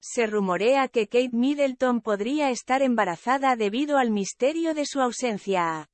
Se rumorea que Kate Middleton podría estar embarazada debido al misterio de su ausencia.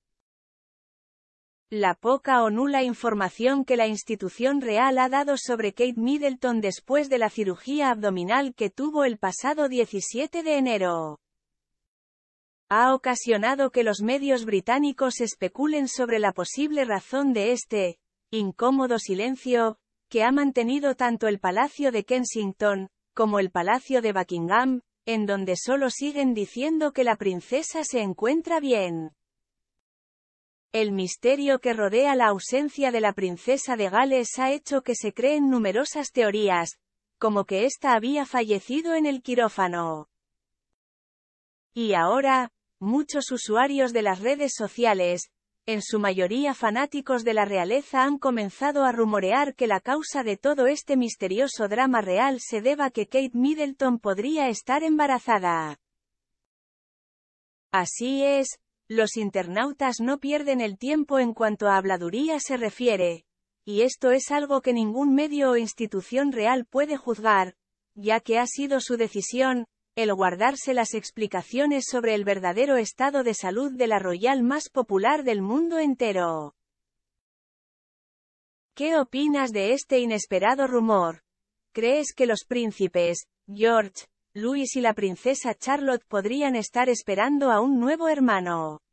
La poca o nula información que la institución real ha dado sobre Kate Middleton después de la cirugía abdominal que tuvo el pasado 17 de enero ha ocasionado que los medios británicos especulen sobre la posible razón de este incómodo silencio que ha mantenido tanto el Palacio de Kensington como el Palacio de Buckingham, en donde solo siguen diciendo que la princesa se encuentra bien. El misterio que rodea la ausencia de la princesa de Gales ha hecho que se creen numerosas teorías, como que ésta había fallecido en el quirófano. Y ahora, muchos usuarios de las redes sociales, en su mayoría fanáticos de la realeza, han comenzado a rumorear que la causa de todo este misterioso drama real se deba a que Kate Middleton podría estar embarazada. Así es, los internautas no pierden el tiempo en cuanto a habladuría se refiere, y esto es algo que ningún medio o institución real puede juzgar, ya que ha sido su decisión, el guardarse las explicaciones sobre el verdadero estado de salud de la royal más popular del mundo entero. ¿Qué opinas de este inesperado rumor? ¿Crees que los príncipes, George, Louis y la princesa Charlotte podrían estar esperando a un nuevo hermano?